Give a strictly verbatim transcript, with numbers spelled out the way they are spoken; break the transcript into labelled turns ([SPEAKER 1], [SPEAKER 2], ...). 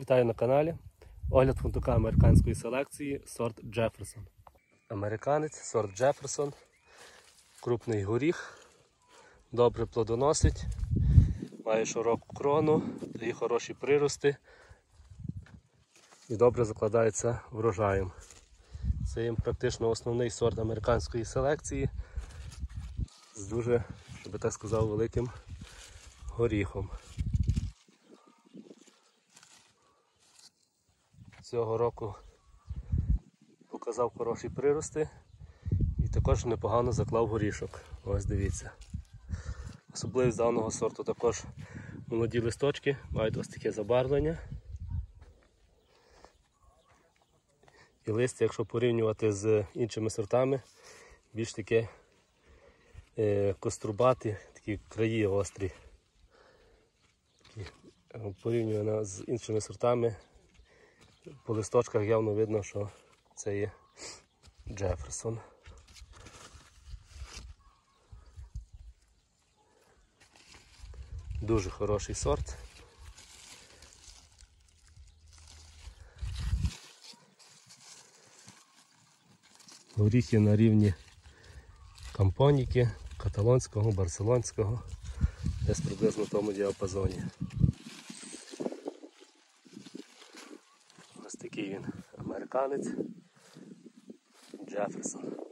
[SPEAKER 1] Вітаю на каналі. Огляд фундука американської селекції сорт Джеферсон. Американець, сорт Джеферсон. Крупний горіх, добре плодоносить, має широку крону, дає хороші прирости і добре закладається врожаєм. Це є практично основний сорт американської селекції з дуже, я би так сказав, великим горіхом. Цього року показав хороші прирости і також непогано заклав горішок. Ось дивіться. Особливість даного сорту також молоді листочки, мають ось таке забарвлення. І листя, якщо порівнювати з іншими сортами, більш таке е, кострубаті, такі краї острі. Такі, порівнювано з іншими сортами, по листочках явно видно, що це є Джеферсон. Дуже хороший сорт. Горіхи на рівні кампоніки, каталонського, барселонського, десь приблизно в тому діапазоні. Ось такий він, американець Джеферсон.